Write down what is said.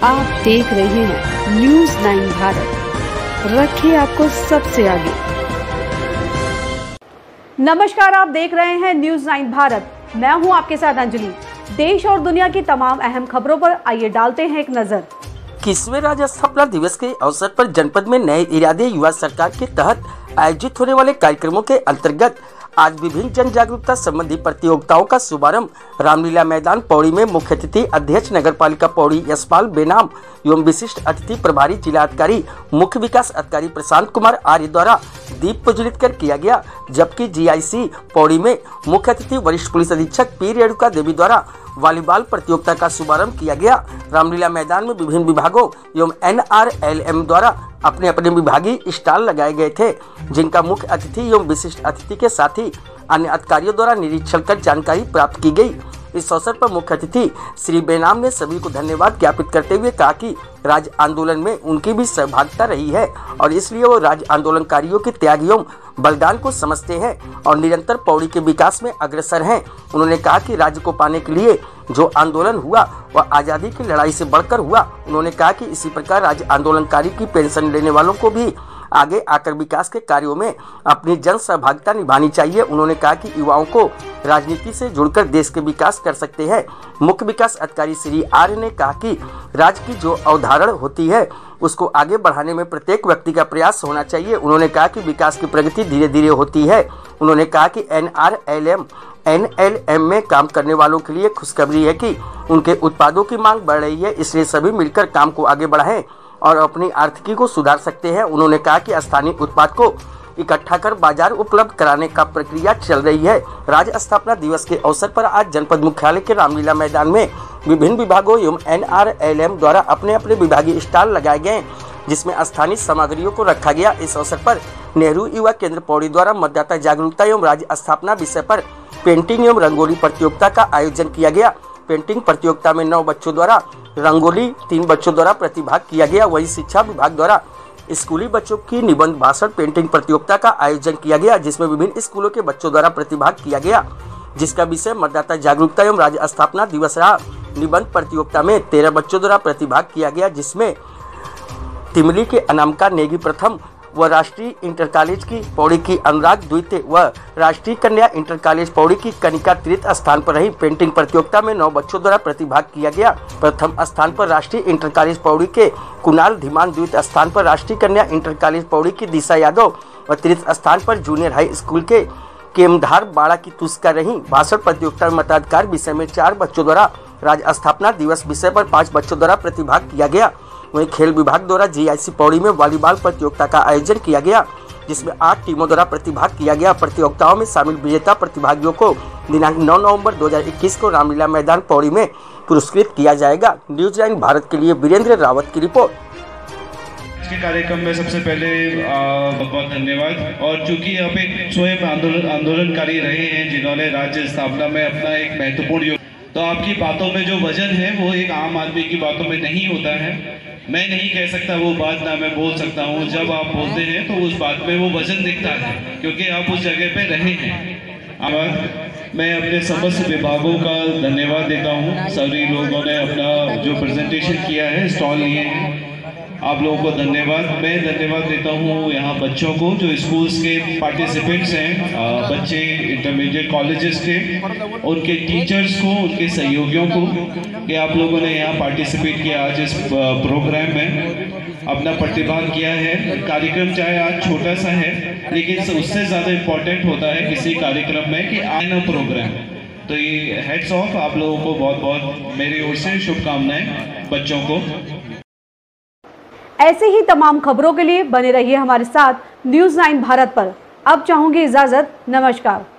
आप देख रहे हैं न्यूज़ 9 भारत, रखिए आपको सबसे आगे। नमस्कार, आप देख रहे हैं न्यूज़ 9 भारत। मैं हूं आपके साथ अंजलि। देश और दुनिया की तमाम अहम खबरों पर आइए डालते हैं एक नजर। 21वें राज्य स्थापना दिवस के अवसर पर जनपद में नए इरादे युवा सरकार के तहत आयोजित होने वाले कार्यक्रमों के अंतर्गत आज विभिन्न जन जागरूकता संबंधी प्रतियोगिताओं का शुभारंभ रामलीला मैदान पौड़ी में मुख्य अतिथि अध्यक्ष नगर पालिका पौड़ी यशपाल बेनाम एवं विशिष्ट अतिथि प्रभारी जिला अधिकारी मुख्य विकास अधिकारी प्रशांत कुमार आर्य द्वारा दीप प्रज्वलित कर किया गया। जबकि जीआईसी पौड़ी में मुख्य अतिथि वरिष्ठ पुलिस अधीक्षक पी रेणुका देवी द्वारा वॉलीबॉल प्रतियोगिता का शुभारंभ किया गया। रामलीला मैदान में विभिन्न विभागों एवं NRLM द्वारा अपने अपने विभागीय स्टॉल लगाए गए थे, जिनका मुख्य अतिथि एवं विशिष्ट अतिथि के साथ ही अन्य अधिकारियों द्वारा निरीक्षण कर जानकारी प्राप्त की गई। इस अवसर पर मुख्य अतिथि श्री बेनाम ने सभी को धन्यवाद ज्ञापित करते हुए कहा कि राज्य आंदोलन में उनकी भी सहभागिता रही है और इसलिए वो राज्य आंदोलनकारियों के त्याग एवं बलिदान को समझते हैं और निरंतर पौड़ी के विकास में अग्रसर हैं। उन्होंने कहा कि राज्य को पाने के लिए जो आंदोलन हुआ वह आज़ादी की लड़ाई से बढ़कर हुआ। उन्होंने कहा कि इसी प्रकार राज्य आंदोलनकारी की पेंशन लेने वालों को भी आगे आकर विकास के कार्यों में अपनी जन सहभागिता निभानी चाहिए। उन्होंने कहा कि युवाओं को राजनीति से जुड़कर देश के विकास कर सकते हैं। मुख्य विकास अधिकारी श्री आर्य ने कहा कि राज्य की जो अवधारणा होती है उसको आगे बढ़ाने में प्रत्येक व्यक्ति का प्रयास होना चाहिए। उन्होंने कहा कि विकास की प्रगति धीरे धीरे होती है। उन्होंने कहा कि NRLM में काम करने वालों के लिए खुशखबरी है कि उनके उत्पादों की मांग बढ़ रही है, इसलिए सभी मिलकर काम को आगे बढ़ाएं और अपनी आर्थिकी को सुधार सकते हैं। उन्होंने कहा कि स्थानीय उत्पाद को इकट्ठा कर बाजार उपलब्ध कराने का प्रक्रिया चल रही है। राज्य स्थापना दिवस के अवसर पर आज जनपद मुख्यालय के रामलीला मैदान में विभिन्न विभागों एवं NRLM द्वारा अपने अपने विभागीय स्टॉल लगाए गए, जिसमें स्थानीय सामग्रियों को रखा गया। इस अवसर पर नेहरू युवा केंद्र पौड़ी द्वारा मतदाता जागरूकता एवं राज्य स्थापना विषय पर पेंटिंग एवं रंगोली प्रतियोगिता का आयोजन किया गया। पेंटिंग प्रतियोगिता में 9 बच्चों द्वारा रंगोली, 3 बच्चों द्वारा प्रतिभाग किया गया। वहीं शिक्षा विभाग द्वारा स्कूली बच्चों की निबंध भाषण पेंटिंग प्रतियोगिता का आयोजन किया गया, जिसमें विभिन्न स्कूलों के बच्चों द्वारा प्रतिभाग किया गया, जिसका विषय मतदाता जागरूकता एवं राज्य स्थापना दिवस रहा। निबंध प्रतियोगिता में 13 बच्चों द्वारा प्रतिभाग किया गया, जिसमें तिमली के अनामिका नेगी प्रथम व राष्ट्रीय इंटर कॉलेज की पौड़ी की अनुराग द्वितीय व राष्ट्रीय कन्या इंटर कॉलेज पौड़ी की कनिका तृतीय स्थान पर रही। पेंटिंग प्रतियोगिता में 9 बच्चों द्वारा प्रतिभाग किया गया। प्रथम स्थान पर राष्ट्रीय इंटर कॉलेज पौड़ी के कुणाल धीमान, द्वितीय स्थान पर राष्ट्रीय कन्या इंटर कॉलेज पौड़ी की दिशा यादव व तृतीय स्थान पर जूनियर हाई स्कूल के केमधार बाड़ा की तुस्का रही। भाषण प्रतियोगिता में मताधिकार विषय में 4 बच्चों द्वारा राज्य स्थापना दिवस विषय पर 5 बच्चों द्वारा प्रतिभाग किया गया। वहीं खेल विभाग द्वारा जीआईसी पौड़ी में वॉलीबॉल प्रतियोगिता का आयोजन किया गया, जिसमें 8 टीमों द्वारा प्रतिभाग किया गया। प्रतियोगिताओं में शामिल विजेता प्रतिभागियों को दिनांक 9 नवंबर 2021 को रामलीला मैदान पौड़ी में पुरस्कृत किया जाएगा। न्यूज़ 9 भारत के लिए वीरेंद्र रावत की रिपोर्ट। के कार्यक्रम में सबसे पहले बहुत बहुत धन्यवाद। और चूंकि यहाँ पे स्वयं आंदोलनकारी रहे हैं जिन्होंने राज्य स्थापना में अपना एक महत्वपूर्ण योगदान, तो आपकी बातों में जो वजन है वो एक आम आदमी की बातों में नहीं होता है। मैं नहीं कह सकता वो बात, ना मैं बोल सकता हूँ। जब आप बोलते हैं तो उस बात में वो वजन दिखता है, क्योंकि आप उस जगह पे रहे हैं। मैं अपने समस्त विभागों का धन्यवाद देता हूँ। सभी लोगों ने अपना जो प्रेजेंटेशन किया है, स्टॉल लिए हैं, आप लोगों को धन्यवाद। मैं धन्यवाद देता हूँ यहाँ बच्चों को जो स्कूल्स के पार्टिसिपेंट्स हैं, बच्चे इंटरमीडिएट कॉलेजेस के, उनके टीचर्स को, उनके सहयोगियों को कि आप लोगों ने यहाँ पार्टिसिपेट किया आज इस प्रोग्राम में, अपना प्रतिभाग किया है। कार्यक्रम चाहे आज छोटा सा है, लेकिन उससे ज़्यादा इम्पोर्टेंट होता है किसी कार्यक्रम में कि आए ना प्रोग्राम। तो ये हेड्स ऑफ आप लोगों को बहुत बहुत मेरी ओर से शुभकामनाएं बच्चों को। ऐसे ही तमाम खबरों के लिए बने रहिए हमारे साथ न्यूज़ 9 भारत पर। अब चाहूंगी इजाजत, नमस्कार।